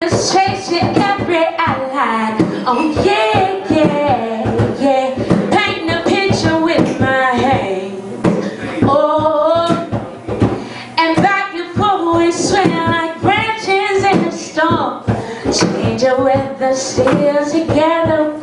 Just chase it every outline. Oh yeah, yeah, yeah. Paint a picture with my hand. Oh, and back and forth we swing like branches in a storm. Change the weather, still together.